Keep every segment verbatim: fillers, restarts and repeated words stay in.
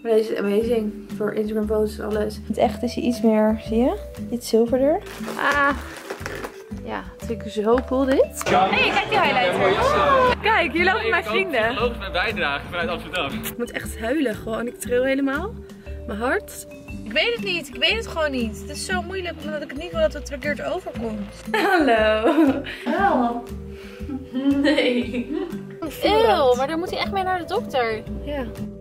Maar deze is amazing. Voor Instagram foto's en alles. Het echt is hij iets meer, zie je? Iets zilverder. Ah. Ja, dat vind ik zo cool dit. Hé, hey, kijk die highlighter. Oh. Kijk, hier lopen mijn vrienden. Ik ook mijn bijdrage vanuit Amsterdam. Ik moet echt huilen gewoon. Ik tril helemaal. Mijn hart. Ik weet het niet. Ik weet het gewoon niet. Het is zo moeilijk omdat ik het niet wil dat het verkeerd overkomt. Hallo. Help. Nee. Eeuw, maar dan moet hij echt mee naar de dokter. Ja.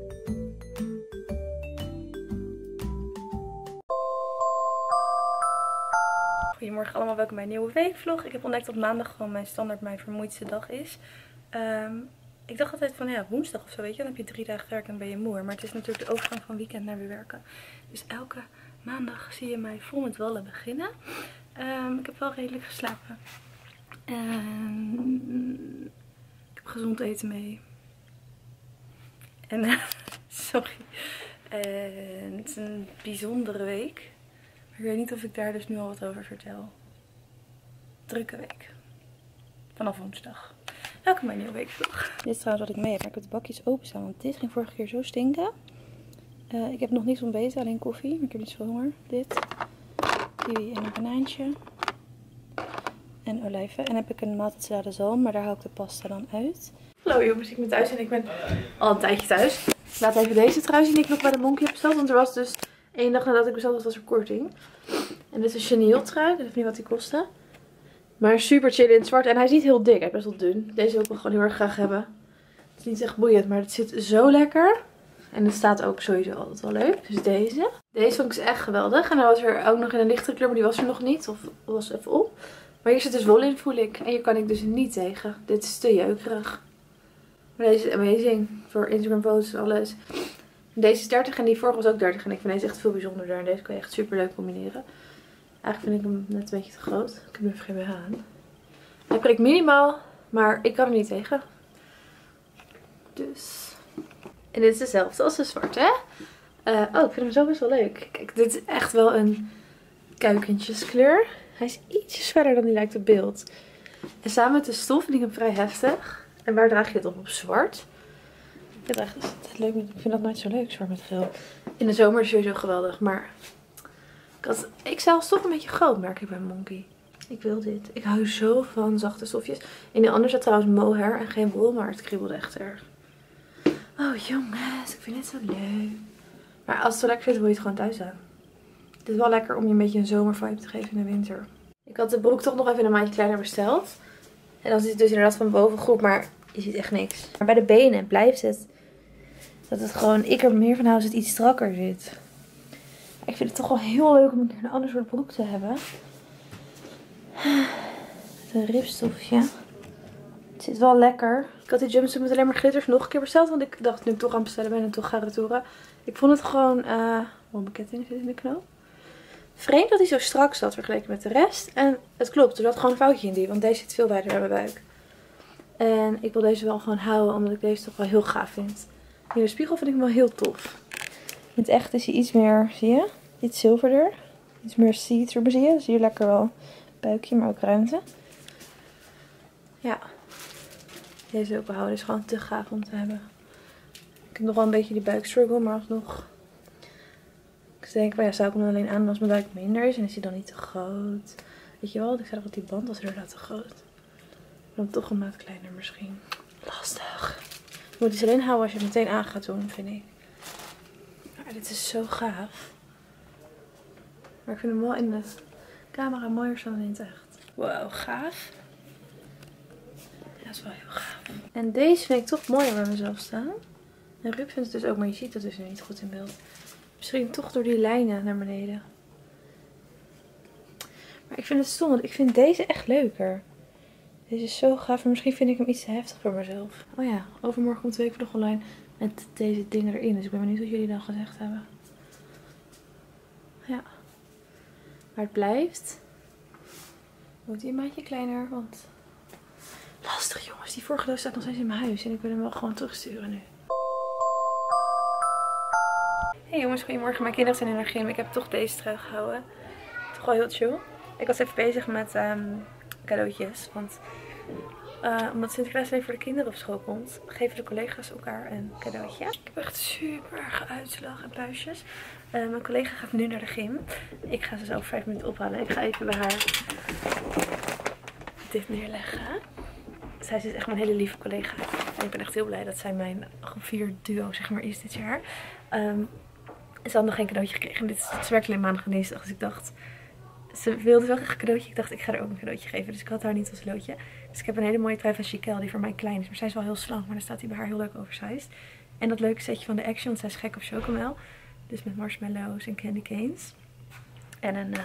Goedemorgen allemaal, welkom bij een nieuwe weekvlog. Ik heb ontdekt dat maandag gewoon mijn standaard mijn vermoeidste dag is. Um, ik dacht altijd van ja, woensdag of zo, weet je, dan heb je drie dagen werk en ben je moe. Maar het is natuurlijk de overgang van weekend naar weer werken. Dus elke maandag zie je mij vol met wallen beginnen. Um, ik heb wel redelijk geslapen. En ik heb gezond eten mee. En sorry. En het is een bijzondere week. Maar ik weet niet of ik daar dus nu al wat over vertel. Drukke week. Vanaf woensdag. Welkom bij een nieuwe weekvlog. Dit is trouwens wat ik mee heb. Maar ik heb de bakjes openstaan. Want dit ging vorige keer zo stinken. Uh, ik heb nog niks ontbeten. Alleen koffie. Maar ik heb niet zo honger. Dit. Kiwi en een banaantje. En olijven. En dan heb ik een maaltijdsalade zalm. Maar daar haal ik de pasta dan uit. Hallo jongens. Ik ben thuis. En ik ben al een tijdje thuis. Ik laat even deze trui zien die ik nog bij de Monkey heb besteld. Want er was dus... Eén dag nadat ik besteld had, was er korting. En dit is een chenille trui. Ik weet niet wat die kostte. Maar super chill in het zwart. En hij is niet heel dik. Hij is best wel dun. Deze wil ik wel gewoon heel erg graag hebben. Het is niet echt boeiend. Maar het zit zo lekker. En het staat ook sowieso altijd wel leuk. Dus deze. Deze vond ik dus echt geweldig. En dan was er ook nog in een lichtere kleur. Maar die was er nog niet. Of was even op. Maar hier zit dus wol in, voel ik. En hier kan ik dus niet tegen. Dit is te jeukerig. Maar deze is amazing. Voor Instagram foto's en alles. Deze is dertig en die vorige was ook dertig. En ik vind deze echt veel bijzonderder. En deze kan je echt super leuk combineren. Eigenlijk vind ik hem net een beetje te groot. Ik heb nu even geen B H aan. Hij prikt minimaal. Maar ik kan er niet tegen. Dus. En dit is dezelfde als de zwarte. Hè? Uh, oh, ik vind hem zo best wel leuk. Kijk, dit is echt wel een kuikentjeskleur. Hij is ietsje verder dan die lijkt op beeld. En samen met de stof vind ik hem vrij heftig. En waar draag je het op? Op zwart. Ik, echt, het leuk, ik vind dat nooit zo leuk, zwart met geel. In de zomer is het sowieso geweldig, maar ik, had, ik zelfs toch een beetje groot, merk ik bij Monkey. Ik wil dit. Ik hou zo van zachte stofjes. In de andere zat trouwens mohair en geen wol, maar het kriebelde echt erg. Oh jongens, ik vind het zo leuk. Maar als het zo lekker zit, wil je het gewoon thuis aan. Het is wel lekker om je een beetje een zomervibe te geven in de winter. Ik had de broek toch nog even een maatje kleiner besteld. En dan zit het dus inderdaad van boven goed, maar je ziet echt niks. Maar bij de benen blijft het... Dat het gewoon, ik er meer van hou als het iets strakker zit. Maar ik vind het toch wel heel leuk om een keer een ander soort broek te hebben. Met een ribstofje. Het zit wel lekker. Ik had die jumpsuit met alleen maar glitters nog een keer besteld. Want ik dacht nu ik toch aan het bestellen ben en toch ga retouren. Ik vond het gewoon... Uh, oh, mijn ketting zit in de knoop. Vreemd dat hij zo strak zat vergeleken met de rest. En het klopt, er zat gewoon een foutje in die. Want deze zit veel wijder naar mijn buik. En ik wil deze wel gewoon houden. Omdat ik deze toch wel heel gaaf vind. In de spiegel vind ik hem wel heel tof. In het echt is hij iets meer, zie je? Iets zilverder. Iets meer see-through, zie je? Dus hier lekker wel buikje, maar ook ruimte. Ja. Deze wil ik behouden. Is gewoon te gaaf om te hebben. Ik heb nog wel een beetje die buikstruggle, maar alsnog. Ik denk, maar ja, zou ik hem alleen aan als mijn buik minder is. En is hij dan niet te groot. Weet je wel? Ik zei dat die band was inderdaad te groot. Dan toch een maat kleiner misschien. Lastig. Je moet die alleen houden als je het meteen aan gaat doen, vind ik. Maar dit is zo gaaf. Maar ik vind hem wel in de camera mooier dan in het echt. Wow, gaaf. Ja, dat is wel heel gaaf. En deze vind ik toch mooier bij mezelf staan. En Ruud vindt het dus ook, maar je ziet dat dus niet goed in beeld. Misschien toch door die lijnen naar beneden. Maar ik vind het stom, want ik vind deze echt leuker. Deze is zo gaaf, maar misschien vind ik hem iets te heftig voor mezelf. Oh ja, overmorgen komt de weekvlog online met deze dingen erin. Dus ik ben benieuwd wat jullie dan gezegd hebben. Ja. Maar het blijft. Wordt hij een maatje kleiner, want... Lastig jongens, die vorige doos staat nog steeds in mijn huis. En ik wil hem wel gewoon terugsturen nu. Hey jongens, goedemorgen. Mijn kinderen zijn in de gym. Ik heb toch deze trui gehouden. Toch wel heel chill. Ik was even bezig met um, cadeautjes. Want uh, omdat Sinterklaas alleen voor de kinderen op school komt, geven de collega's elkaar een cadeautje. Ik heb echt super erg uitslag en puistjes. Uh, mijn collega gaat nu naar de gym. Ik ga ze zo over vijf minuten ophalen. Ik ga even bij haar dit neerleggen. Zij is dus echt mijn hele lieve collega. En ik ben echt heel blij dat zij mijn vier duo zeg maar is dit jaar. Um, ze had nog geen cadeautje gekregen. Dit is, ze werkt alleen maandag en dinsdag. Dus ik dacht, ze wilde wel graag een cadeautje. Ik dacht, ik ga haar ook een cadeautje geven. Dus ik had haar niet als loodje. Dus ik heb een hele mooie trui van Chiquel die voor mij klein is. Maar zij is wel heel slank. Maar dan staat hij bij haar heel leuk oversized. En dat leuke setje van de Action. Want zij is gek op chocomel. Dus met marshmallows en candy canes. En een uh,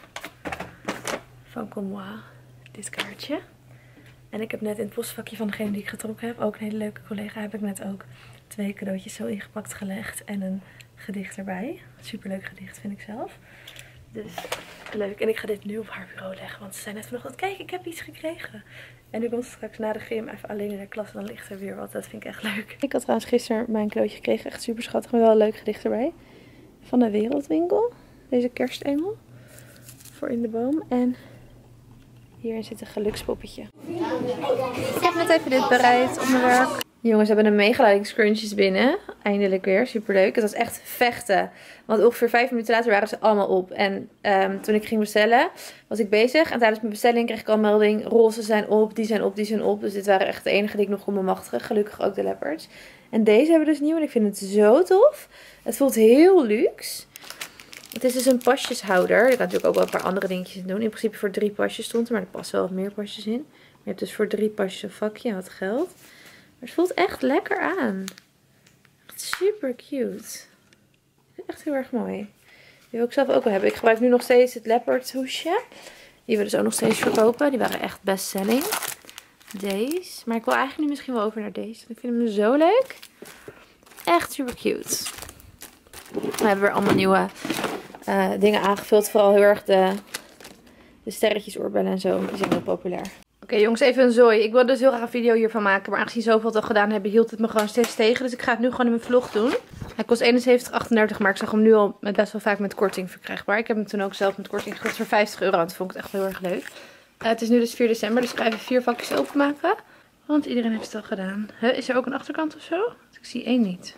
van Comme dit kaartje. En ik heb net in het postvakje van degene die ik getrokken heb, ook een hele leuke collega, heb ik net ook twee cadeautjes zo ingepakt gelegd. En een gedicht erbij. Superleuk gedicht vind ik zelf. Dus leuk. En ik ga dit nu op haar bureau leggen. Want ze zei net vanochtend, kijk, ik heb iets gekregen. En nu komt ze straks na de gym even alleen in de klas. En dan ligt er weer wat. Dat vind ik echt leuk. Ik had trouwens gisteren mijn cadeautje gekregen. Echt super schattig. Maar wel een leuk gedicht erbij. Van de Wereldwinkel. Deze kerstengel. Voor in de boom. En hierin zit een gelukspoppetje. Ik heb net even dit bereid op mijn werk. Jongens hebben een megalading scrunchies binnen. Eindelijk weer. Superleuk. Het was echt vechten. Want ongeveer vijf minuten later waren ze allemaal op. En um, toen ik ging bestellen was ik bezig. En tijdens mijn bestelling kreeg ik al een melding. Roze zijn op, die zijn op, die zijn op. Dus dit waren echt de enige die ik nog kon bemachtigen. Gelukkig ook de leopards. En deze hebben we dus nieuw. En ik vind het zo tof. Het voelt heel luxe. Het is dus een pasjeshouder. Ik kan natuurlijk ook wel een paar andere dingetjes doen. In principe voor drie pasjes stond er. Maar er passen wel wat meer pasjes in. Je hebt dus voor drie pasjes een vakje en wat geld. Maar het voelt echt lekker aan. Echt super cute. Echt heel erg mooi. Die wil ik zelf ook wel hebben. Ik gebruik nu nog steeds het leopard hoesje. Die we dus ook nog steeds verkopen. Die waren echt best selling. Deze. Maar ik wil eigenlijk nu misschien wel over naar deze. Ik vind hem zo leuk. Echt super cute. We hebben weer allemaal nieuwe uh, dingen aangevuld. Vooral heel erg de, de sterretjes oorbellen en zo. Die zijn heel populair. Oké okay, jongens, even een zooi. Ik wilde dus heel graag een video hiervan maken. Maar aangezien zoveel het al gedaan hebben, hield het me gewoon steeds tegen. Dus ik ga het nu gewoon in mijn vlog doen. Hij kost eenenzeventig achtendertig. Maar ik zag hem nu al met best wel vaak met korting verkrijgbaar. Ik heb hem toen ook zelf met korting gekocht voor vijftig euro. En dat vond ik echt heel erg leuk. Uh, het is nu dus vier december. Dus ik ga even vier vakjes openmaken. Want iedereen heeft het al gedaan. Huh, is er ook een achterkant of zo? Ik zie één niet.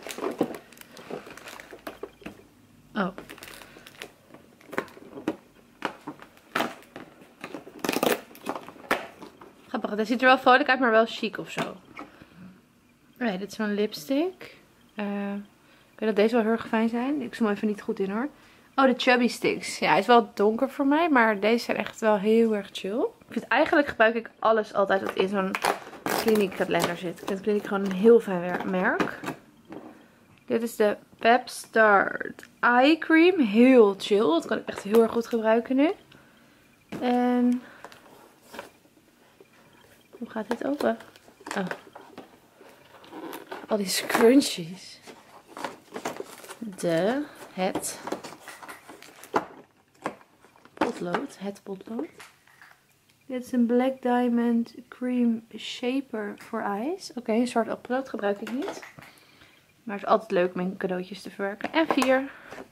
Oh. Grappig, hij ziet er wel vrolijk uit, maar wel chic of zo. Nee, dit is zo'n lipstick. Uh, ik weet dat deze wel heel erg fijn zijn. Ik zoom hem even niet goed in hoor. Oh, de Chubby Sticks. Ja, hij is wel donker voor mij, maar deze zijn echt wel heel erg chill. Ik vind eigenlijk gebruik ik alles altijd wat in zo'n Clinique kalender zit. Ik vind Clinique gewoon een heel fijn merk. Dit is de Pepstart Eye Cream. Heel chill. Dat kan ik echt heel erg goed gebruiken nu. En hoe gaat dit open? Oh. Al die scrunchies. De, het potlood. Het potlood. Dit is een Black Diamond Cream Shaper for Eyes. Oké, okay, een zwart potlood gebruik ik niet. Maar het is altijd leuk om in cadeautjes te verwerken. En vier.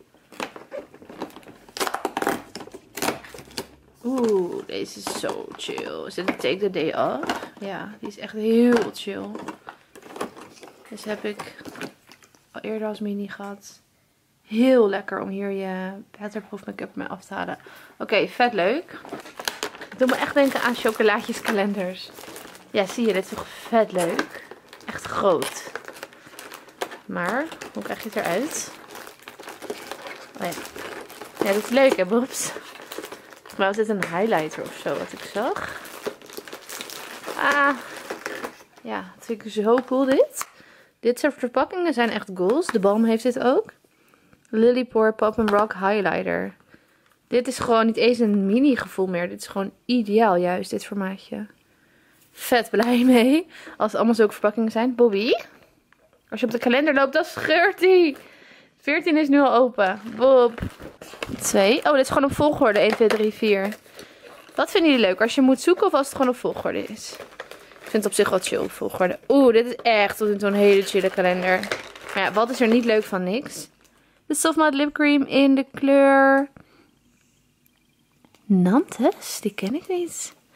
Oeh, deze is zo chill. Is dit een Take the Day Off? Ja, die is echt heel chill. Deze heb ik al eerder als mini gehad. Heel lekker om hier je waterproof make-up mee af te halen. Oké, okay, vet leuk. Het doet me echt denken aan chocolaatjeskalenders. Ja, zie je, dit is toch vet leuk. Echt groot. Maar, hoe krijg je het eruit? Oh ja. Ja, dat is leuk hè, Bobs? Volgens mij was dit een highlighter of zo, wat ik zag. Ah. Ja, dat vind ik zo cool dit. Dit soort verpakkingen zijn echt goals. De Balm heeft dit ook. Lily Pore Pop and Rock Highlighter. Dit is gewoon niet eens een mini gevoel meer. Dit is gewoon ideaal juist, dit formaatje. Vet blij mee. Als het allemaal zulke verpakkingen zijn. Bobby. Als je op de kalender loopt, dan scheurt die. veertien is nu al open. Bob. twee. Oh, dit is gewoon op volgorde. één, twee, drie, vier. Wat vinden jullie leuk? Als je moet zoeken of als het gewoon op volgorde is? Ik vind het op zich wel chill op volgorde. Oeh, dit is echt tot nu toe een hele chille kalender. Maar ja, wat is er niet leuk van niks? De Soft Matte Lip Cream in de kleur Nantes. Die ken ik niet.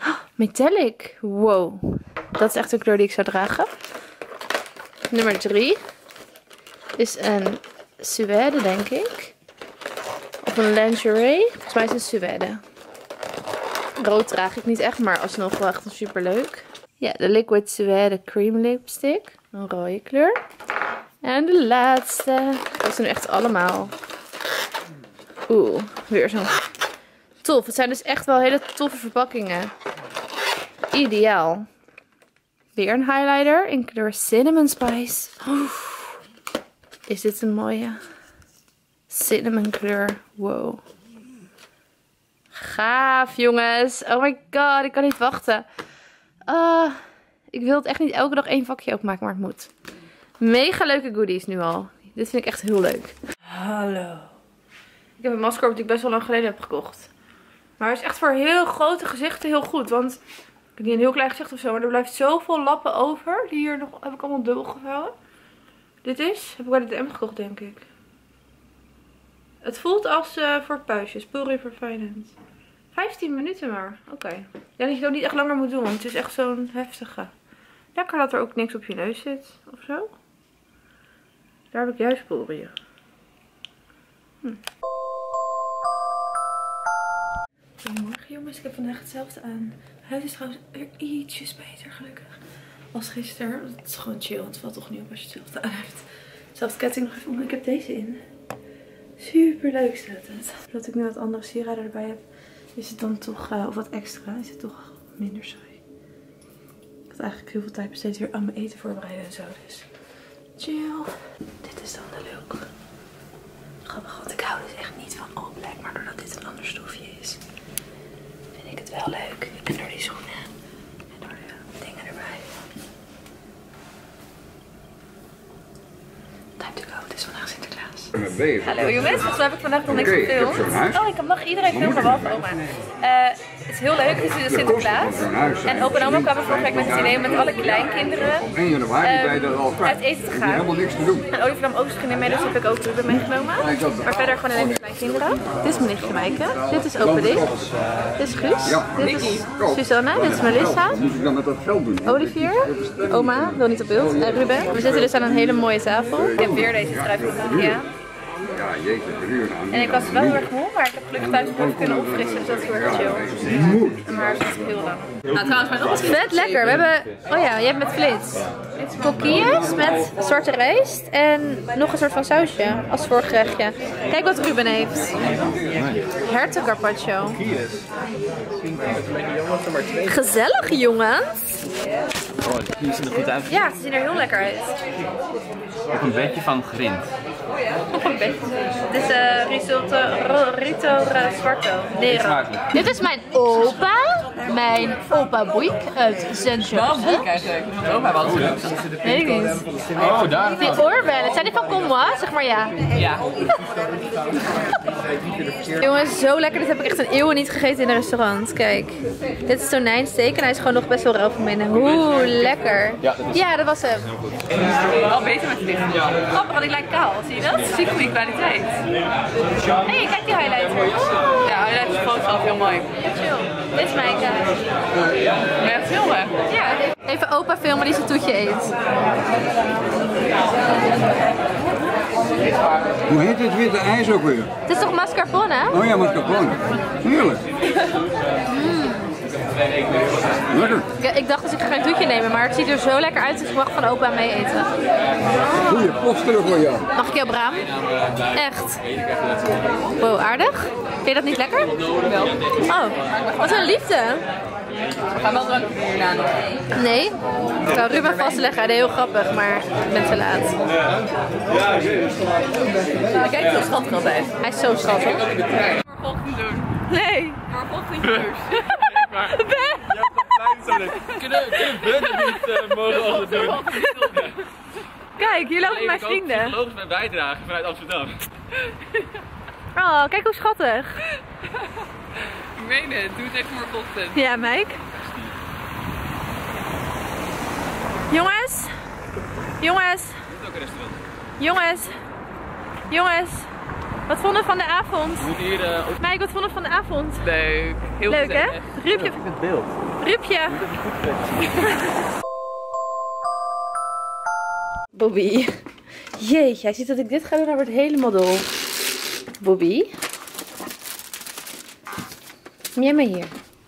Oh, metallic. Wow. Dat is echt een kleur die ik zou dragen. Nummer drie is een suède, denk ik. Of een lingerie. Volgens mij is het een suède. Rood draag ik niet echt, maar alsnog wel echt super leuk. Ja, de Liquid Suède Cream Lipstick. Een rode kleur. En de laatste. Dat zijn nu echt allemaal. Oeh, weer zo'n tof. Het zijn dus echt wel hele toffe verpakkingen. Ideaal. Weer een highlighter in kleur Cinnamon Spice. Oeh. Is dit een mooie cinnamon kleur? Wow. Gaaf, jongens. Oh my god, ik kan niet wachten. Uh, ik wil het echt niet elke dag één vakje opmaken, maar het moet. Mega leuke goodies nu al. Dit vind ik echt heel leuk. Hallo. Ik heb een masker op die ik best wel lang geleden heb gekocht. Maar het is echt voor heel grote gezichten heel goed. Want ik heb niet een heel klein gezicht of zo, maar er blijft zoveel lappen over. Die hier nog heb ik allemaal dubbel gevouwen. Dit is, heb ik bij de D M gekocht, denk ik. Het voelt als uh, voor puistjes. Puri Verfijnend. vijftien minuten maar. Oké. Okay. Ja, dat je het ook niet echt langer moet doen, want het is echt zo'n heftige. Lekker dat er ook niks op je neus zit. Of zo. Daar heb ik juist Puri. Hm. Goedemorgen jongens, ik heb vandaag hetzelfde aan. Het huis is trouwens weer ietsjes beter gelukkig als gisteren. Het is gewoon chill, het valt toch niet op als je hetzelfde aan hebt. Zelfs ketting nog even om. Ik heb deze in. Super leuk staat het. Dat ik nu wat andere sieraden erbij heb, is het dan toch, uh, of wat extra, is het toch minder saai. Ik had eigenlijk heel veel tijd besteed weer aan mijn eten voorbereiden en zo, dus chill. Dit is dan de look. Grappig, want ik hou dus echt niet van all black, maar doordat dit een ander stofje is, vind ik het wel leuk. En door die schoenen en door de dingen erbij. Time to go, het is vandaag Sinterklaas. Hallo jongens, zo heb ik vandaag nog niks Okay, gefilmd. Oh, ik mag iedereen filmen behalve oma. Uh, het is heel leuk, het is Sinterklaas. En opa en oma kwamen vorige week met het idee met alle kleinkinderen um, uit eten te gaan. En Oliver nam ook zijn vriendin mee, dus heb ik ook Ruben meegenomen. Maar verder gewoon alleen de kleinkinderen. Dit is mijn nichtje Maaike. Dit is opa Dick. Dit is Guus. Dit is Susanne. Dit is Melissa. Olivier. Oma, wil niet op beeld. En Ruben. We zitten dus aan een hele mooie tafel. Ik heb weer deze trui van Ikea. Ja, jeetje, drie uur aan. En ik was wel heel erg moe, maar ik heb gelukkig thuis nog even kunnen opfrissen, dus dat is heel erg chill. Maar het is heel lang. Nou, trouwens, mijn oppas is vet lekker. We hebben, oh ja, je hebt met flits. Coquilles met zwarte rijst en nog een soort van sausje als voorgerechtje. Kijk wat Ruben heeft. Herten carpaccio. Gezellig, jongens. Oh, die zien er goed uit. Ja, ze zien er heel lekker uit. Op een bedje van grind. Op een beetje. Dit is uh, risotto, rito swarto. Nero. Dit is mijn opa. Mijn opa Boeik uit Zensje. Waarom Boeik eigenlijk? Opa was het. Weet ik niet. Oh, daar. Die oorbellen. Zijn die van Comwa? Zeg maar ja. Ja. Jongens, zo lekker. Dit heb ik echt een eeuwen niet gegeten in een restaurant. Kijk. Dit is tonijnsteak en hij is gewoon nog best wel rauw van binnen. Oeh, lekker. Ja, dat was hem. Wel beter met licht. Grappig, want ik lijk kaal. Zie je dat? Ziek goede kwaliteit. Hé, hey, kijk die highlighter. Ja, highlighter is gewoon zelf heel mooi. Ja, chill. Dit is mijn kaas. Ben je het filmen? Ja. Even opa filmen die zijn toetje eet. Hoe heet dit witte ijs ook weer? Het is toch mascarpone? Oh ja, mascarpone. Heerlijk. Mm. Lekker. Ik, ik dacht dus ik ga geen toetje nemen, maar het ziet er zo lekker uit dat ik mag van opa mee eten. Goeie posteren voor jou. Mag ik jou braam? Echt. Wow, aardig. Vind je dat niet lekker? Wel. Oh, wat een liefde. We gaan wel drank hierna nog. Nee. Ik zou Ruben vastleggen, hij deed heel grappig, maar ik ben te laat. Hij kijkt heel schattig altijd. Hij is zo schattig. Voor volgende doen. Nee. Voor volgende doen. Maar je hebt een klein zo Kunnen we niet uh, mogen als het doen? Kijk, hier lopen mijn vrienden. Ik psychologisch bij bijdragen vanuit Amsterdam. Oh, kijk hoe schattig. Ik meen het, doe het even morgenochtend. Ja, Mike. Jongens. Jongens. Dit is ook een restaurant. Jongens. Jongens. Wat vonden we van de avond? We moeten hier uh, ook... Mike, wat vonden we van de avond? Leuk. Heel Leuk hè? gezellig. Ruupje. Ja, het beeld. Ruupje. Je moet even goed Bobby. Jeetje, hij ziet dat ik dit ga doen, hij wordt helemaal dol. Bobby. Kom jij maar hier.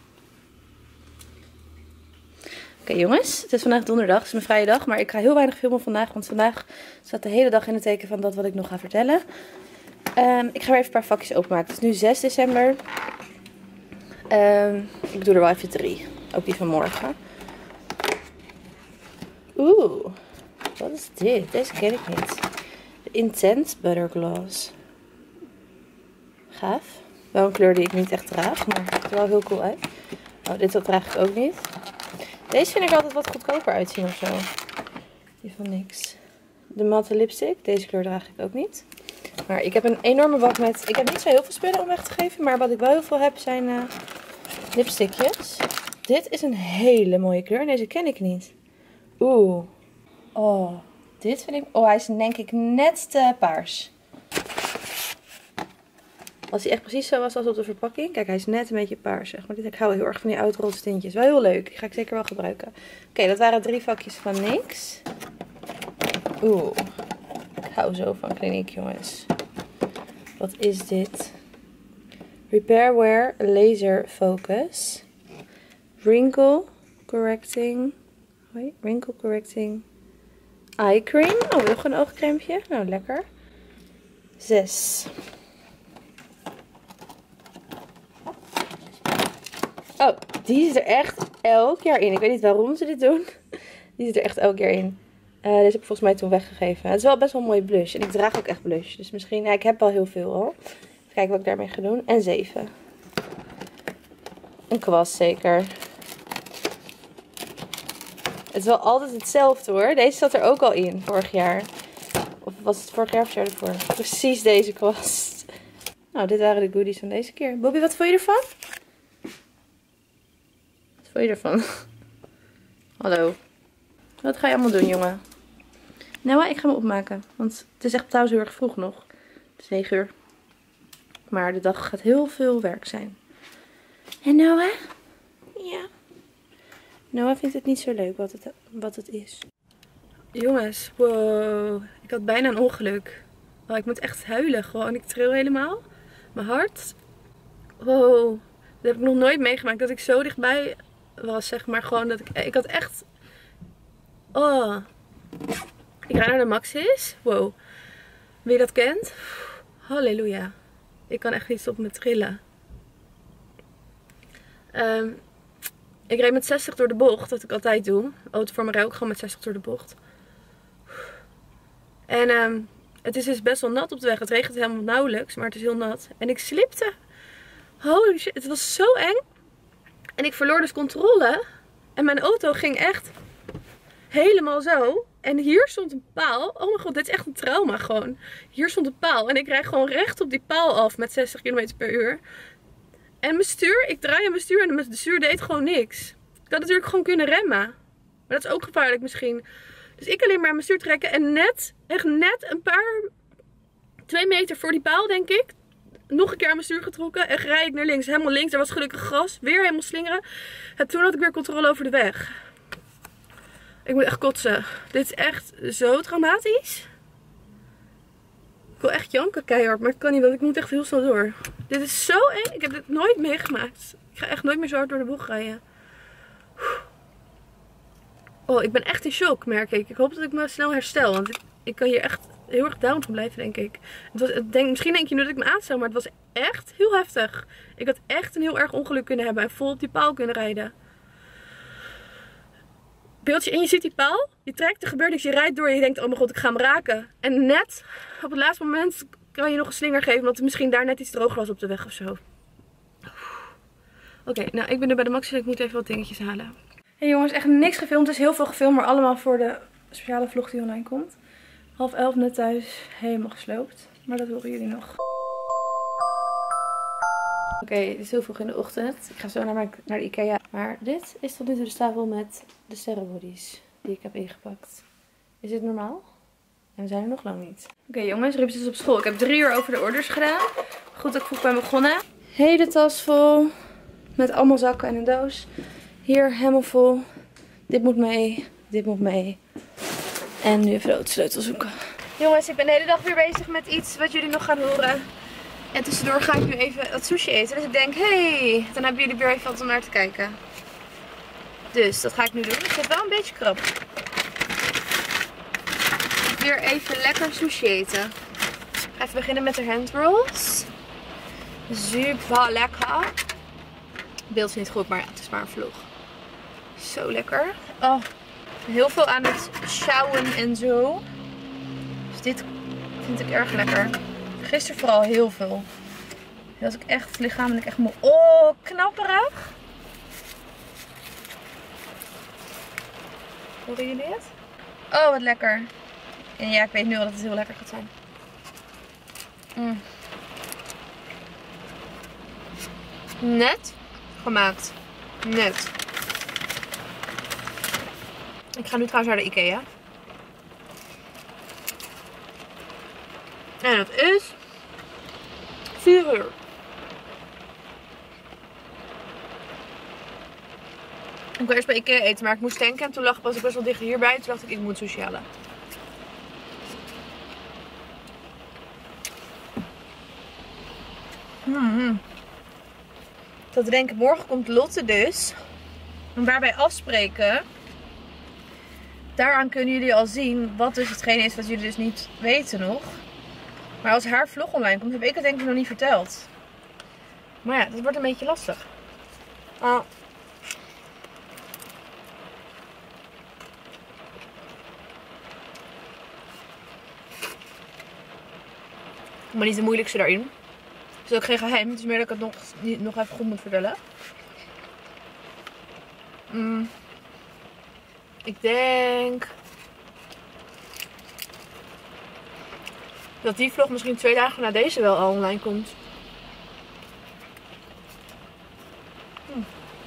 Oké okay, jongens, het is vandaag donderdag, het is mijn vrije dag, maar ik ga heel weinig filmen vandaag, want vandaag staat de hele dag in het teken van dat wat ik nog ga vertellen. Um, ik ga weer even een paar vakjes openmaken. Het is nu zes december. Um, ik doe er wel even drie, ook die van morgen. Oeh, wat is dit? Deze ken ik niet. De Intense Butter Gloss. Gaaf. Wel een kleur die ik niet echt draag, maar het ziet er wel heel cool uit. Oh, dit draag ik ook niet. Deze vind ik altijd wat goedkoper uitzien of zo. Die van niks. De matte lipstick. Deze kleur draag ik ook niet. Maar ik heb een enorme bak met... Ik heb niet zo heel veel spullen om weg te geven. Maar wat ik wel heel veel heb zijn uh, lipstickjes. Dit is een hele mooie kleur. En deze ken ik niet. Oeh. Oh. Dit vind ik... Oh, hij is denk ik net te paars. Als hij echt precies zo was als op de verpakking. Kijk, hij is net een beetje paars, zeg maar. Ik hou heel erg van die outroze tintjes. Wel heel leuk. Die ga ik zeker wel gebruiken. Oké, okay, dat waren drie vakjes van niks. Oeh. Ik hou zo van Clinique, jongens. Wat is dit? Repair Wear Laser Focus. Wrinkle Correcting. Hoi, Wrinkle Correcting Eye Cream. Oh, nog een oogcrèmepje. Nou, lekker. Zes. Oh, die zit er echt elk jaar in. Ik weet niet waarom ze dit doen. Die zit er echt elk jaar in. Uh, deze heb ik volgens mij toen weggegeven. Het is wel best wel een mooie blush. En ik draag ook echt blush. Dus misschien... Ja, ik heb al heel veel al. Even kijken wat ik daarmee ga doen. En zeven. Een kwast zeker. Het is wel altijd hetzelfde hoor. Deze zat er ook al in vorig jaar. Of was het vorig jaar of het jaar ervoor? Precies deze kwast. Nou, dit waren de goodies van deze keer. Bobby, wat vond je ervan? Wat vond je ervan? Hallo. Wat ga je allemaal doen, jongen? Nou, ik ga me opmaken. Want het is echt trouwens heel erg vroeg nog. Het is negen uur. Maar de dag gaat heel veel werk zijn. En Noah? Ja. Noah vindt het niet zo leuk wat het, wat het is. Jongens, wow. Ik had bijna een ongeluk. Oh, ik moet echt huilen gewoon. Ik tril helemaal. Mijn hart. Wow. Dat heb ik nog nooit meegemaakt. Dat ik zo dichtbij was, zeg maar. Gewoon dat ik... Ik had echt... Oh. Ik ga naar de Maxis. Wow. Wie dat kent? Halleluja. Ik kan echt niet stoppen met trillen. Um, ik reed met zestig door de bocht. Dat ik altijd doe. Auto voor me rijd ook gewoon met zestig door de bocht. En um, het is dus best wel nat op de weg. Het regent helemaal nauwelijks. Maar het is heel nat. En ik slipte. Holy shit. Het was zo eng. En ik verloor dus controle. En mijn auto ging echt... helemaal zo. En hier stond een paal. Oh mijn god, dit is echt een trauma gewoon. Hier stond een paal. En ik rijd gewoon recht op die paal af met zestig kilometer per uur. En mijn stuur, ik draai aan mijn stuur en mijn stuur deed gewoon niks. Ik had natuurlijk gewoon kunnen remmen. Maar dat is ook gevaarlijk misschien. Dus ik alleen maar aan mijn stuur trekken. En net, echt net een paar, twee meter voor die paal denk ik. Nog een keer aan mijn stuur getrokken. En rijd ik naar links. Helemaal links. Er was gelukkig gras. Weer helemaal slingeren. En toen had ik weer controle over de weg. Ik moet echt kotsen. Dit is echt zo traumatisch. Ik wil echt janken keihard, maar het kan niet, want ik moet echt heel snel door. Dit is zo eng. Ik heb dit nooit meegemaakt. Ik ga echt nooit meer zo hard door de bocht rijden. Oh, ik ben echt in shock, merk ik. Ik hoop dat ik me snel herstel, want ik, ik kan hier echt heel erg down van blijven, denk ik. Het was, het denk, misschien denk je nu dat ik me aanstel, maar het was echt heel heftig. Ik had echt een heel erg ongeluk kunnen hebben en vol op die paal kunnen rijden. Beeldje en je ziet die paal, je trekt, er gebeurt niks, je rijdt door en je denkt, oh mijn god, ik ga hem raken. En net, op het laatste moment kan je nog een slinger geven, omdat er misschien daar net iets droog was op de weg of zo. Oké, okay, nou ik ben nu bij de Maxi, ik moet even wat dingetjes halen. Hey jongens, echt niks gefilmd, het is heel veel gefilmd, maar allemaal voor de speciale vlog die online komt. Half elf net thuis, helemaal gesloopt, maar dat horen jullie nog. Oké, okay, het is heel vroeg in de ochtend. Ik ga zo naar, mijn, naar de Ikea. Maar dit is tot nu toe de stapel met de sterrenbodies die ik heb ingepakt. Is dit normaal? En we zijn er nog lang niet. Oké okay, jongens, Ruben is op school. Ik heb drie uur over de orders gedaan. Goed dat ik vroeg ben begonnen. Hele tas vol. Met allemaal zakken en een doos. Hier helemaal vol. Dit moet mee. Dit moet mee. En nu even de autosleutel zoeken. Jongens, ik ben de hele dag weer bezig met iets wat jullie nog gaan horen. En tussendoor ga ik nu even wat sushi eten. Dus ik denk, hé, hey, dan hebben jullie weer even wat om naar te kijken. Dus dat ga ik nu doen. Ik heb wel een beetje krap. Weer even lekker sushi eten. Ik ga even beginnen met de handrolls. Super lekker. Het beeld is niet goed, maar ja, het is maar een vlog. Zo lekker. Oh, heel veel aan het sjouwen en zo. Dus dit vind ik erg lekker. Gisteren vooral heel veel. Dat was ik echt lichamelijk echt moe. Oh, knapperig. Horen jullie het? Oh, wat lekker. En ja, ik weet nu al dat het heel lekker gaat zijn. Mm. Net gemaakt. Net. Ik ga nu trouwens naar de Ikea. En het is vier uur. Ik wil eerst bij Ikea eten, maar ik moest tanken en toen lag, was ik best wel dicht hierbij. Toen dacht ik, ik moet sushi halen. Hmm. Dat denk ik, morgen komt Lotte dus. En waarbij afspreken. Daaraan kunnen jullie al zien wat dus hetgene is wat jullie dus niet weten nog. Maar als haar vlog online komt, heb ik het denk ik nog niet verteld. Maar ja, dat wordt een beetje lastig. Ah. Maar niet de moeilijkste daarin. Het is ook geen geheim. Het is meer dat ik het nog, niet, nog even goed moet vertellen. Mm. Ik denk dat die vlog misschien twee dagen na deze wel al online komt. Hm.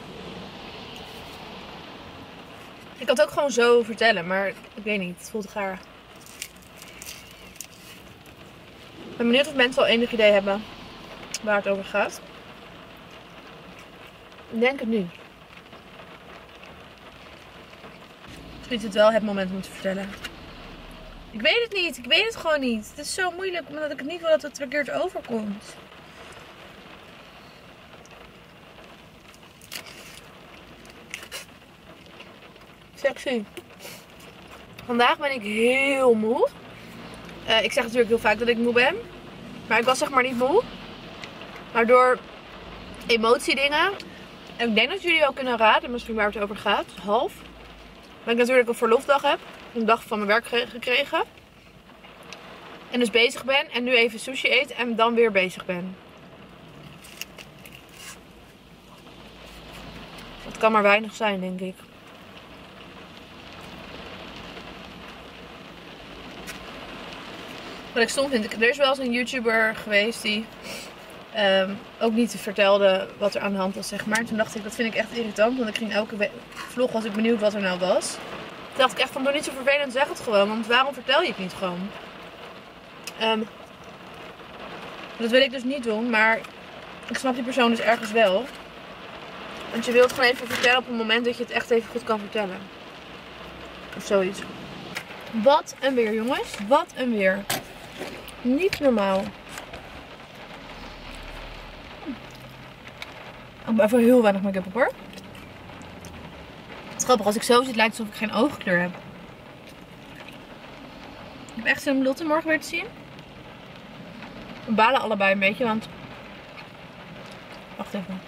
Ik kan het ook gewoon zo vertellen, maar ik weet niet. Het voelt gaar. Ik ben benieuwd of mensen al enig idee hebben waar het over gaat. Ik denk het nu. Misschien is het wel het moment om te vertellen. Ik weet het niet. Ik weet het gewoon niet. Het is zo moeilijk omdat ik het niet wil dat het verkeerd overkomt. Sexy. Vandaag ben ik heel moe. Uh, ik zeg natuurlijk heel vaak dat ik moe ben. Maar ik was zeg maar niet moe. Maar door emotiedingen. En ik denk dat jullie wel kunnen raden misschien waar het over gaat. Half. Dat ik natuurlijk een verlofdag heb. Een dag van mijn werk gekregen. En dus bezig ben. En nu even sushi eet. En dan weer bezig ben. Het kan maar weinig zijn, denk ik. Wat ik stom vind. Er is wel eens een YouTuber geweest die um, ook niet vertelde wat er aan de hand was, zeg maar. En toen dacht ik, dat vind ik echt irritant. Want ik ging elke vlog, was ik benieuwd wat er nou was. Toen dacht ik echt van, doe niet zo vervelend, zeg het gewoon. Want waarom vertel je het niet gewoon? Um, dat wil ik dus niet doen, maar ik snap die persoon dus ergens wel. Want je wilt gewoon even vertellen op het moment dat je het echt even goed kan vertellen. Of zoiets. Wat een weer, jongens. Wat een weer. Niet normaal. Ik ben even heel weinig make-up op, hoor. Het is grappig, als ik zo zit lijkt het alsof ik geen oogkleur heb. Ik heb echt zin om Lotte morgen weer te zien. We balen allebei een beetje, want... Wacht even.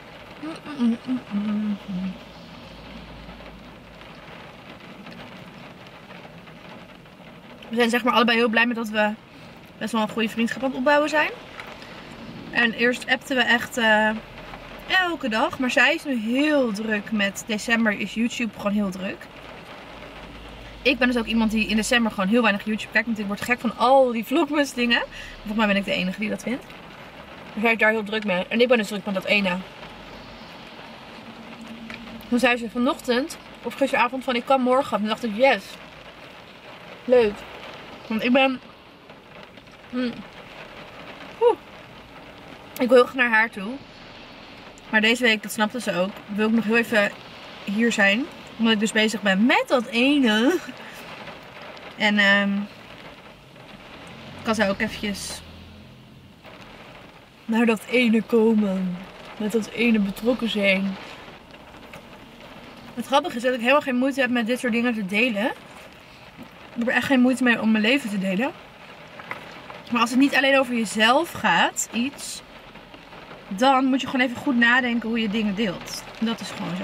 We zijn zeg maar allebei heel blij met dat we best wel een goede vriendschap aan het opbouwen zijn. En eerst appten we echt uh, elke dag. Maar zij is nu heel druk met december, is YouTube gewoon heel druk. Ik ben dus ook iemand die in december gewoon heel weinig YouTube kijkt. Want ik word gek van al die vlogmas dingen. Volgens mij ben ik de enige die dat vindt. Dus zij is daar heel druk mee. En ik ben dus druk met dat ene. Toen zei ze vanochtend, of gisteravond, van ik kan morgen. En toen dacht ik, yes. Leuk. Want ik ben... Mm, Oeh. Ik wil heel graag naar haar toe. Maar deze week, dat snapte ze ook, wil ik nog heel even hier zijn. Omdat ik dus bezig ben met dat ene. En um, kan zij ook eventjes naar dat ene komen. Met dat ene betrokken zijn. Het grappige is dat ik helemaal geen moeite heb met dit soort dingen te delen. Ik heb er echt geen moeite mee om mijn leven te delen. Maar als het niet alleen over jezelf gaat, iets, dan moet je gewoon even goed nadenken hoe je dingen deelt. Dat is gewoon zo.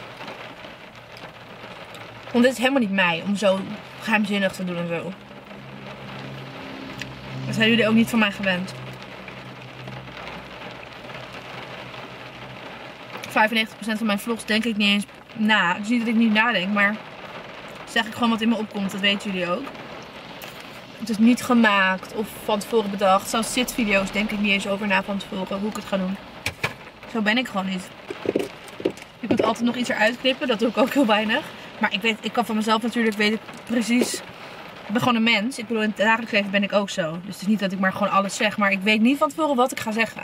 Want dit is helemaal niet mij om zo geheimzinnig te doen en zo. Dat zijn jullie ook niet van mij gewend. vijfennegentig procent van mijn vlogs denk ik niet eens na. Het is niet dat ik niet nadenk, maar zeg ik gewoon wat in me opkomt. Dat weten jullie ook. Het is niet gemaakt of van tevoren bedacht. Zelfs zitvideo's denk ik niet eens over na van tevoren hoe ik het ga doen. Zo ben ik gewoon niet. Je kunt altijd nog iets eruit knippen. Dat doe ik ook heel weinig. Maar ik weet, ik kan van mezelf natuurlijk weten precies. Ik ben gewoon een mens. Ik bedoel, in het dagelijks leven ben ik ook zo. Dus het is niet dat ik maar gewoon alles zeg. Maar ik weet niet van tevoren wat ik ga zeggen.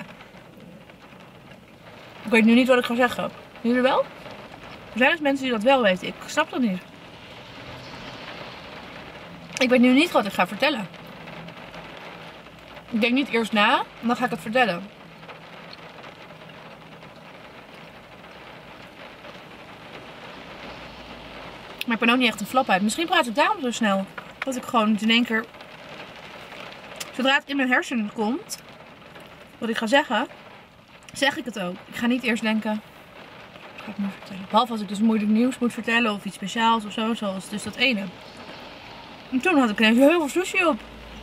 Ik weet nu niet wat ik ga zeggen. Jullie wel? Er zijn dus mensen die dat wel weten. Ik snap dat niet. Ik weet nu niet wat ik ga vertellen. Ik denk niet eerst na, en dan ga ik het vertellen. Maar ik ben ook niet echt een flap uit. Misschien praat ik daarom zo snel. Dat ik gewoon in één keer... Zodra het in mijn hersenen komt, wat ik ga zeggen, zeg ik het ook. Ik ga niet eerst denken... Ga ik nu vertellen. Behalve als ik dus moeilijk nieuws moet vertellen of iets speciaals of zo. Zoals dus dat ene. En toen had ik ineens heel veel sushi op.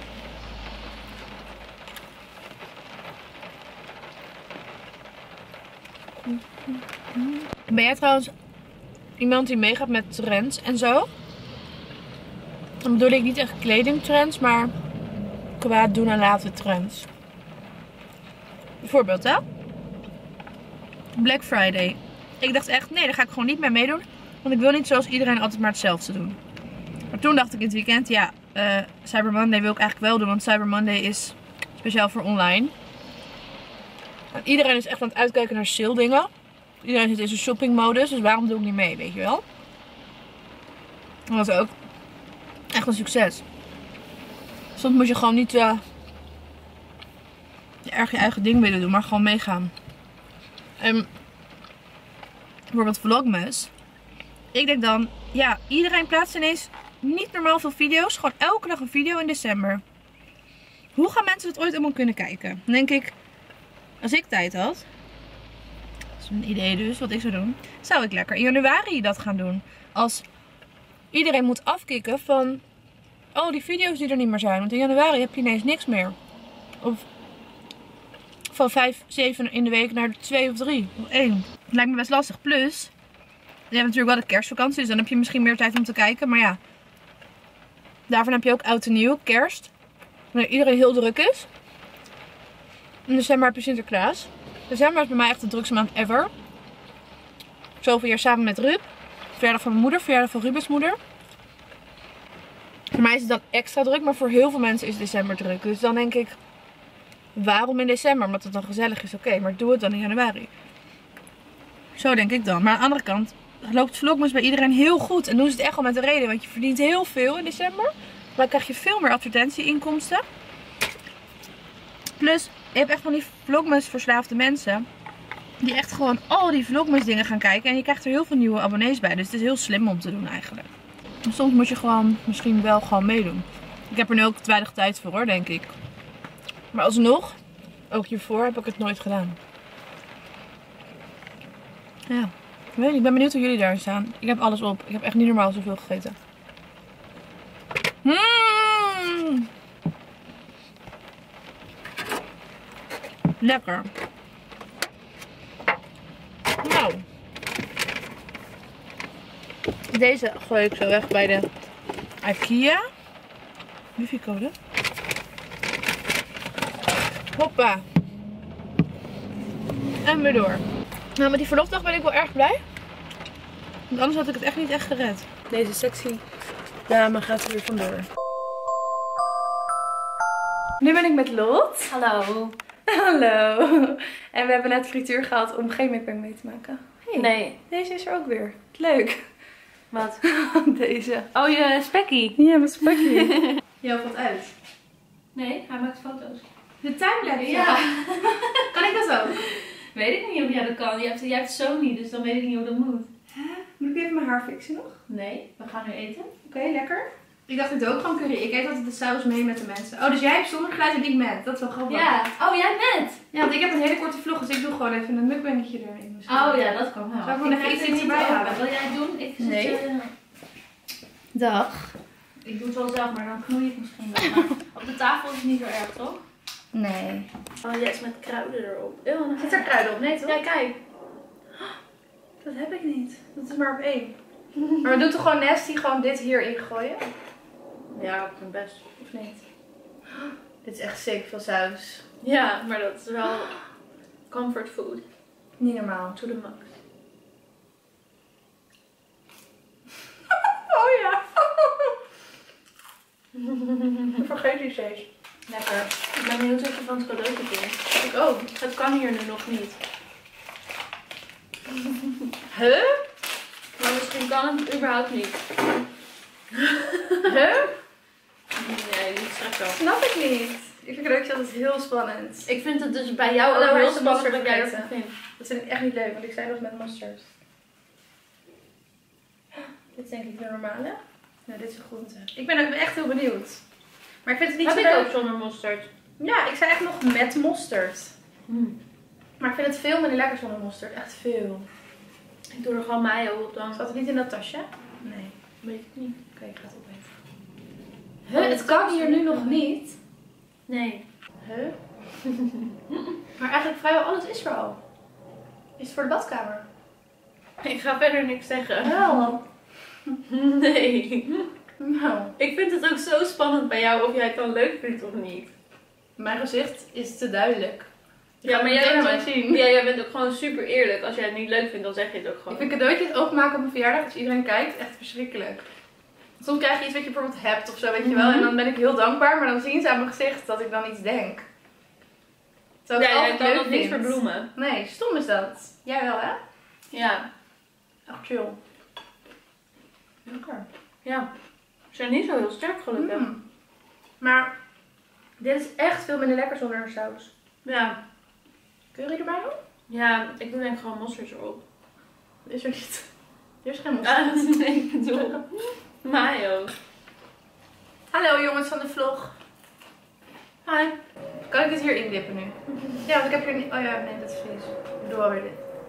Ben jij trouwens iemand die meegaat met trends en zo? Dan bedoel ik niet echt kledingtrends, maar qua doen en laten trends. Bijvoorbeeld, hè? Black Friday. Ik dacht echt, nee, daar ga ik gewoon niet mee meedoen. Want ik wil niet zoals iedereen altijd maar hetzelfde doen. Maar toen dacht ik in het weekend, ja, uh, Cyber Monday wil ik eigenlijk wel doen. Want Cyber Monday is speciaal voor online. En iedereen is echt aan het uitkijken naar sale dingen. Iedereen zit in zijn shoppingmodus, dus waarom doe ik niet mee, weet je wel? En dat was ook echt een succes. Soms moet je gewoon niet uh, erg je eigen ding willen doen, maar gewoon meegaan. En bijvoorbeeld Vlogmas. Ik denk dan, ja, iedereen plaatst ineens niet normaal veel video's. Gewoon elke dag een video in december. Hoe gaan mensen het ooit allemaal kunnen kijken? Dan denk ik, als ik tijd had, dat is een idee dus, wat ik zou doen, zou ik lekker in januari dat gaan doen. Als iedereen moet afkicken van, oh, die video's die er niet meer zijn. Want in januari heb je ineens niks meer. Of van vijf, zeven in de week naar twee of drie. Of één. Het lijkt me best lastig. Plus, je hebt natuurlijk wel de kerstvakantie, dus dan heb je misschien meer tijd om te kijken. Maar ja, daarvan heb je ook oud en nieuw, kerst. Wanneer iedereen heel druk is. In december heb je Sinterklaas. December is bij mij echt de drukste maand ever. Zoveel jaar samen met Ruud. Verjaardag van mijn moeder, verjaardag van Ruben's moeder. Voor mij is het dan extra druk, maar voor heel veel mensen is december druk. Dus dan denk ik, waarom in december? Omdat het dan gezellig is, oké, okay, maar doe het dan in januari. Zo denk ik dan. Maar aan de andere kant loopt Vlogmas bij iedereen heel goed. En doen ze het echt al met de reden, want je verdient heel veel in december. Dan krijg je veel meer advertentieinkomsten. Plus, je hebt echt van die Vlogmas verslaafde mensen. Die echt gewoon al die Vlogmas dingen gaan kijken. En je krijgt er heel veel nieuwe abonnees bij. Dus het is heel slim om te doen eigenlijk. En soms moet je gewoon misschien wel gewoon meedoen. Ik heb er nu ook te weinig tijd voor hoor, denk ik. Maar alsnog, ook hiervoor heb ik het nooit gedaan. Ja, ik weet niet, ik ben benieuwd hoe jullie daar staan. Ik heb alles op. Ik heb echt niet normaal zoveel gegeten. Mm. Lekker. Nou. Deze gooi ik zo weg bij de IKEA. Wifi-code. Hoppa. En weer door. Nou, met die verlofdag ben ik wel erg blij. Want anders had ik het echt niet echt gered. Deze sexy dame gaat er weer vandoor. Nu ben ik met Lot. Hallo. Hallo. En we hebben net frituur gehad om geen mukbang mee te maken. Hey, Nee. deze is er ook weer. Leuk. Wat? Deze. Oh, je spekkie. Ja, mijn spekje. Jij valt uit. Nee, hij maakt foto's. De timelapse? Ja. Kan ik dat ook? Weet ik niet of jij dat kan. Jij hebt, jij hebt Sony, dus dan weet ik niet hoe dat moet. Hè? Moet ik even mijn haar fixen nog? Nee, we gaan nu eten. Oké, okay, lekker. Ik dacht, ik doe ook gewoon curry. Ik eet altijd de saus mee met de mensen. Oh, dus jij hebt zonder geluid en ik met. Dat is wel grappig. Ja. Oh, jij bent? Ja, want ik heb een hele korte vlog, dus ik doe gewoon even een mukbangetje erin. Misschien. Oh ja, dat kan wel. Zou ik gewoon even ga iets het er erbij niet halen? over. Wil jij het doen? Ik zit, Nee. uh, Dag. ik doe het wel zelf, maar dan knoei ik misschien wel. Maar op de tafel is het niet zo erg, toch? Nee. Oh, jij is met kruiden erop. Eeuw, Zit er kruiden op? Nee, toch? Ja, kijk. Dat heb ik niet. Dat is maar op één. Maar we doen toch gewoon nasty, gewoon dit hierin gooien? Ja, ik vind best. Of niet? Dit is echt sick veel saus. Ja, maar dat is wel comfort food. Niet normaal. To the max. Oh ja. Ik vergeet die steeds. Lekker. Ik ben benieuwd wat je van het cadeautje vindt. Ik ook. Het kan hier nu nog niet. Huh? Maar misschien kan het überhaupt niet. Huh? Nee, niet straks wel. Snap ik niet. Ik vind cadeautjes altijd heel spannend. Ik vind het dus bij jou Oh, ook waar heel is de spannend mosterd wat jij vergeten? ervan vindt. Dat vind ik echt niet leuk, want ik zei dat met mosterd. Dit is denk ik de normale. Nou, dit is een groente. Ik ben ook echt heel benieuwd. Maar ik vind het niet Heb zo ik leuk. ook zonder mosterd. Ja, ik zei echt nog met mosterd. Mm. Maar ik vind het veel minder lekker zonder mosterd. Echt veel. Ik doe er gewoon mayo op dan. Zat het niet in dat tasje? Nee. Weet ik niet. Oké, ik ga het opeten. Huh, Huh, het kan hier nu nog niet. Nee. Huh? Maar eigenlijk vrijwel alles is er al. Is het voor de badkamer? Ik ga verder niks zeggen. Wel. Nee. Nou. Ik vind het ook zo spannend bij jou of jij het dan leuk vindt of niet. Mijn gezicht is te duidelijk. Je Ja, gaat maar het jij meteen bent, aan mij ook, zien. ja, jij bent ook gewoon super eerlijk. Als jij het niet leuk vindt, dan zeg je het ook Ik gewoon. vind cadeautjes openmaken op mijn verjaardag, als iedereen kijkt, echt verschrikkelijk. Soms krijg je iets wat je bijvoorbeeld hebt of zo, weet je wel. Mhm. En dan ben ik heel dankbaar, maar dan zien ze aan mijn gezicht dat ik dan iets denk. Terwijl ik Ja, het jij altijd kan leuk dat niet vind. verbloemen. Nee, stom is dat. Jij wel, hè? Ja. Echt chill. Lekker. Ja. Ze zijn niet zo heel sterk gelukkig. Mm. Maar dit is echt veel minder lekker zonder saus. Ja. Curry erbij doen? Ja, ik doe denk ik gewoon mosterd erop. Is er niet. Er is geen mosterd. Ah, nee, ik bedoel mayo. Hallo jongens van de vlog. Hi. Kan ik dit hier indippen nu? Ja, want ik heb hier niet... Oh ja, nee, dat is vies. Ik doe alweer dit.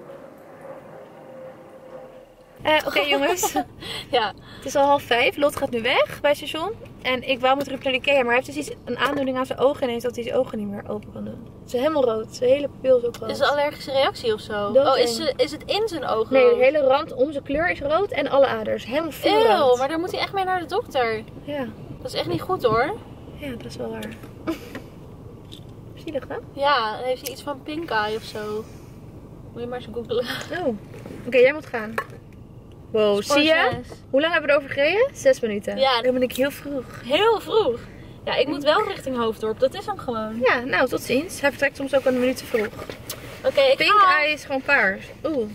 Uh, Oké okay, jongens, Ja. het is al half vijf. Lot gaat nu weg bij het station. En ik wou met terug naar de Ikea, maar hij heeft dus iets, een aandoening aan zijn ogen ineens dat hij zijn ogen niet meer open kan doen. Het is helemaal rood. Zijn hele pupil is ook rood. Is het een allergische reactie of zo? Doodeng. Oh, is, ze- is het in zijn ogen? Nee, de rood? hele rand om zijn kleur is rood en alle aders. Helemaal veel Eeuw, rood. maar dan moet hij echt mee naar de dokter. Ja. Dat is echt niet goed hoor. Ja, dat is wel waar. Zielig, hè? Ja, dan heeft hij iets van pink eye of zo. Moet je maar eens googlen. Oh. Oké, okay, jij moet gaan. Wow, zie je? Sportles. Hoe lang hebben we erover gereden? Zes minuten. Ja. Dan ben ik heel vroeg. Heel vroeg. Ja, ik moet wel richting Hoofddorp. Dat is hem gewoon. Ja, nou, tot ziens. Hij vertrekt soms ook een minuut te vroeg. Oké, ik Pink ga. eye is gewoon paars. Oeh.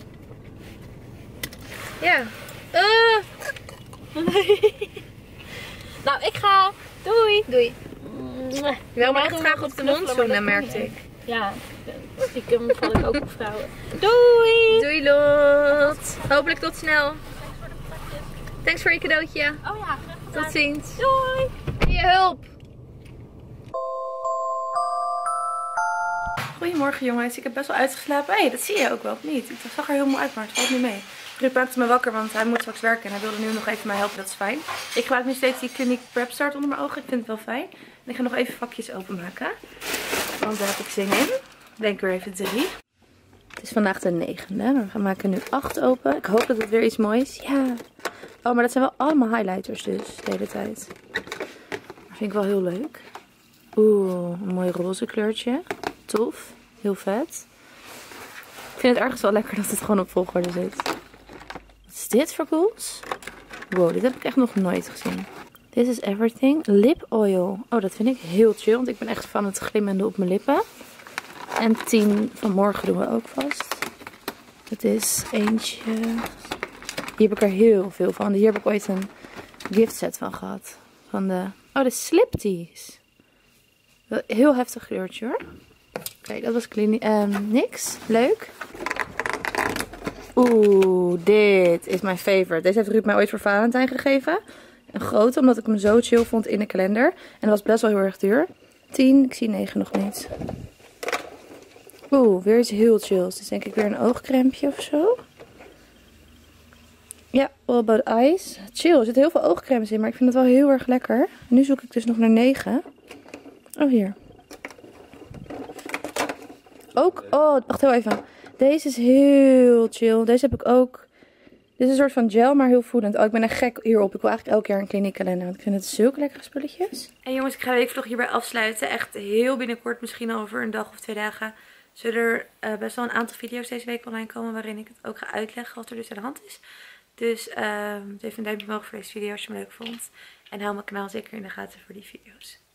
Ja. Uh. Nou, ik ga. Doei. Doei. Mwah. Wel maar Wij echt doen graag wat op de knuffelen, mond maar zoenen, dat merkte kan ik. Ja, stiekem val ik ook op vrouwen. Doei. Doei Lot. Hopelijk tot snel. Thanks voor je cadeautje. Oh ja, graag gedaan. Tot ziens. Doei. En je hulp. Goedemorgen jongens, ik heb best wel uitgeslapen. Hé, hey, dat zie je ook wel, of niet? Ik zag er helemaal uit, maar het valt niet mee. Ruud maakte me wakker, want hij moet straks werken en hij wilde nu nog even mij helpen, dat is fijn. Ik gebruik nu steeds die Clinique Prep Start onder mijn ogen, ik vind het wel fijn. En ik ga nog even vakjes openmaken, want daar heb ik zin in. Ik denk weer even drie. Het is vandaag de negende, maar we gaan maken nu acht open. Ik hoop dat het weer iets moois is. Ja. Oh, maar dat zijn wel allemaal highlighters dus, de hele tijd. Dat vind ik wel heel leuk. Oeh, een mooi roze kleurtje. Tof. Heel vet. Ik vind het ergens wel lekker dat het gewoon op volgorde zit. Wat is dit voor cools? Wow, dit heb ik echt nog nooit gezien. This is Everything. Lip oil. Oh, dat vind ik heel chill. Want ik ben echt van het glimmende op mijn lippen. En tien van morgen doen we ook vast. Het is eentje. Hier heb ik er heel veel van. Hier heb ik ooit een gift set van gehad. Van de... Oh, de Slip Teas. Heel heftig kleurtje hoor. Kijk, dat was clean, um, niks. Leuk. Oeh, dit is mijn favorite. Deze heeft Ruud mij ooit voor Valentijn gegeven. Een grote, omdat ik hem zo chill vond in de kalender. En dat was best wel heel erg duur. tien, ik zie negen nog niet. Oeh, weer iets heel chills. Dit is denk ik weer een oogcrempje of zo. Ja, All About Eyes. Chill, er zitten heel veel oogcremes in, maar ik vind het wel heel erg lekker. Nu zoek ik dus nog naar negen. Oh, hier. Ook, oh, wacht heel even. Deze is heel chill. Deze heb ik ook. Dit is een soort van gel, maar heel voedend. Oh, ik ben echt gek hierop. Ik wil eigenlijk elk jaar een kliniekkalender. Want ik vind het zulke lekkere spulletjes. En jongens, ik ga de weekvlog hierbij afsluiten. Echt heel binnenkort, misschien over een dag of twee dagen, zullen er uh, best wel een aantal video's deze week online komen. Waarin ik het ook ga uitleggen wat er dus aan de hand is. Dus uh, even een duimpje omhoog voor deze video als je hem leuk vond. En hou mijn kanaal zeker in de gaten voor die video's.